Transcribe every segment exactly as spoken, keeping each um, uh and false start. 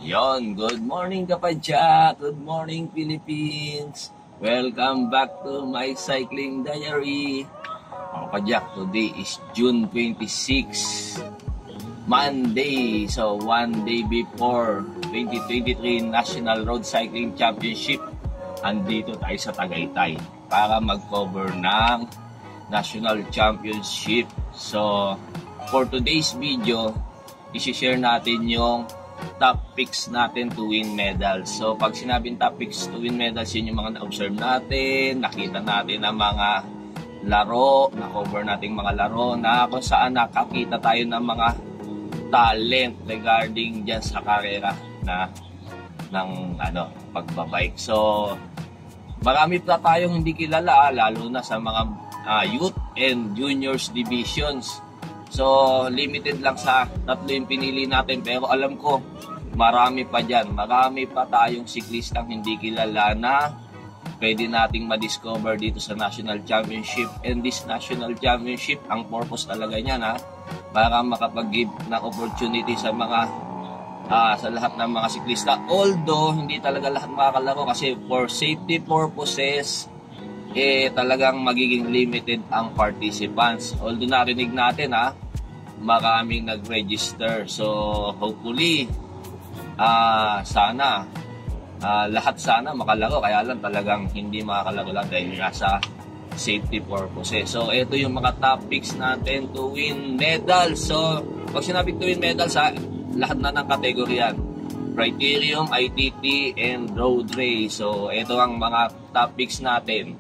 Yon, good morning kapadyak, good morning Philippines. Welcome back to my cycling diary. Kapadyak, today is June twenty-sixth, Monday. So one day before twenty twenty-three National Road Cycling Championship, andito tayo sa Tagaytay para mag-cover ng National Championship. So for today's video, i-share natin yung top picks natin to win medals. So pag sinabing top picks to win medals, yun yung mga na-observe natin, nakita natin ang mga laro, na-cover natin mga laro na kung saan nakakita tayo ng mga talent regarding dyan sa karera na ng ano, pagbabike. So marami pa tayong hindi kilala, lalo na sa mga uh, youth and juniors divisions. So, limited lang sa tatlo yung pinili natin. Pero alam ko, marami pa dyan. Marami pa tayong siklistang hindi kilala na pwede nating ma-discover dito sa National Championship. And this National Championship, ang purpose talaga niyan, ha? Para makapag-give ng opportunity sa mga, uh, sa lahat ng mga siklista. Although, hindi talaga lahat makakalaro kasi for safety purposes, eh talagang magiging limited ang participants. Although narinig natin, ha, maraming nag-register. So hopefully uh, sana uh, lahat sana makalaro, kaya lang talagang hindi makakalaro lang dahil nasa safety purposes. So ito yung mga top picks natin to win medals. So pag sinabing to win medals, ha, lahat na ng kategoryan: criterium, I T T, and road race. So ito ang mga top picks natin.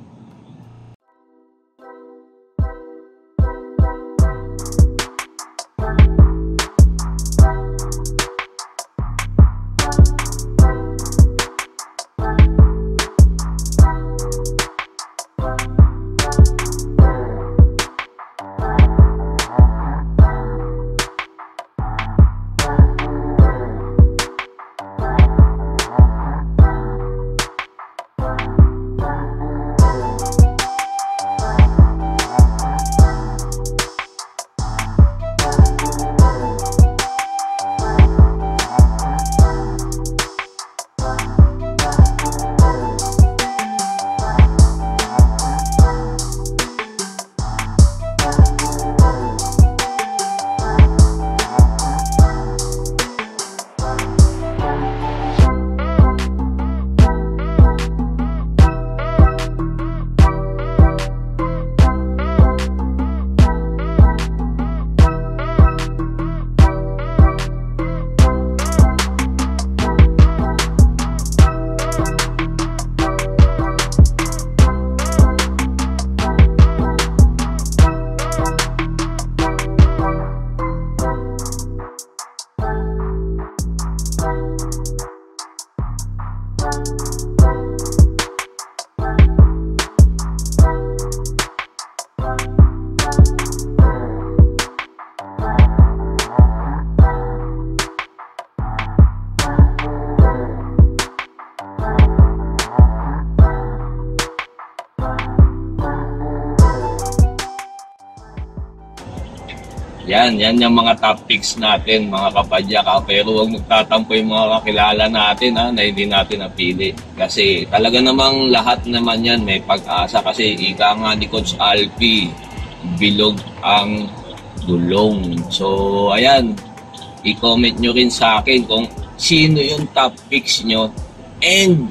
Yan, yan yung mga top picks natin, mga kapadyak, ha? Pero huwag magtatampo yung mga kakilala natin, ha, na hindi natin napili. Kasi talaga namang lahat naman yan may pag-asa. Kasi ika nga ni Coach Alfie, bilog ang gulong. So, ayan, i-comment nyo rin sa akin kung sino yung top picks nyo. And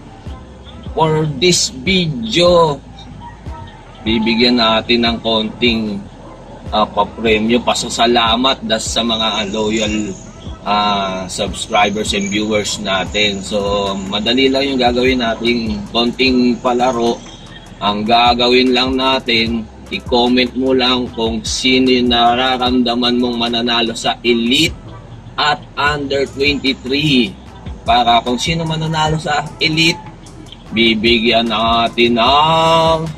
for this video, bibigyan natin ng konting Uh, pa-premyo, pasasalamat das sa mga loyal uh, subscribers and viewers natin. So madali lang yung gagawin natin, konting palaro. Ang gagawin lang natin, i-comment mo lang kung sino yung nararamdaman mong mananalo sa Elite at Under twenty-three. Para kung sino mananalo sa Elite, bibigyan natin ng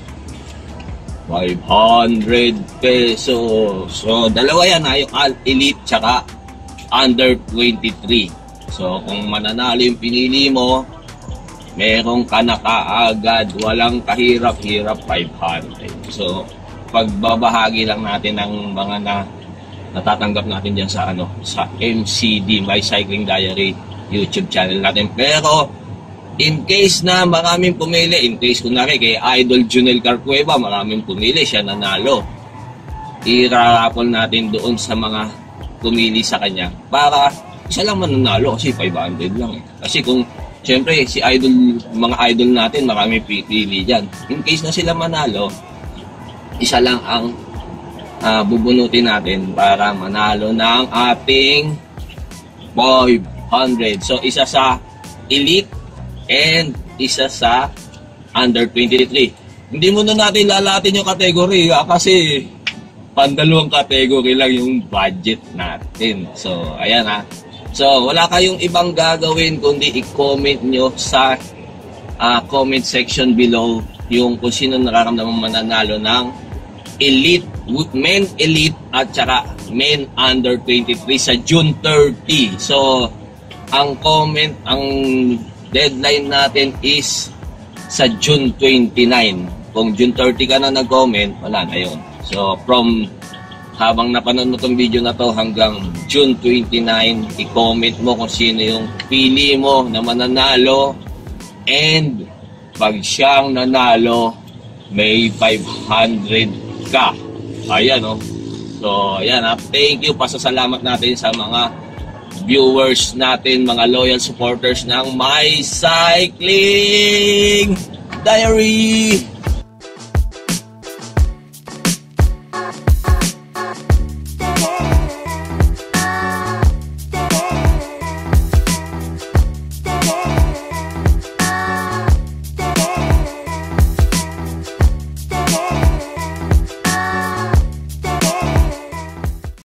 five hundred pesos. So, dalawa yan, ha? Yung Elite tsaka Under twenty-three. So, kung mananalo yung pinili mo, meron ka na kaagad, walang kahirap-hirap, five hundred. So, pagbabahagi lang natin ng mga na natatanggap natin diyan sa ano, sa M C D, My Cycling Diary. YouTube channel natin. Pero, in case na maraming pumili, in case kunwari kay Idol Junel Carcueva, maraming pumili, siya nanalo. I-raffle natin doon sa mga pumili sa kanya para isa lang mananalo kasi five hundred lang eh. Kasi kung siyempre si idol, mga idol natin marami pipili dyan. In case na sila manalo, isa lang ang uh, bubunutin natin para manalo ng ating five hundred. So isa sa elite and isa sa under twenty-three. Hindi muna natin lalatin yung category ha, kasi pandalawang category lang yung budget natin. So, ayan ha. So, wala kayong ibang gagawin kundi i-comment nyo sa uh, comment section below yung kung sino nararamdaman mananalo ng elite, men elite at saka men under twenty-three sa June thirty. So, ang comment, ang deadline natin is sa June twenty-nine. Kung June thirty ka na nag-comment, wala na yun. So, from habang napanood mo itong video na to hanggang June twenty-nine, i-comment mo kung sino yung pili mo na mananalo. And pag siyang nanalo, may five hundred ka. Ayan, oh. So, ayan, ha. Thank you. Pasasalamat natin sa mga viewers natin, mga loyal supporters ng My Cycling Diary.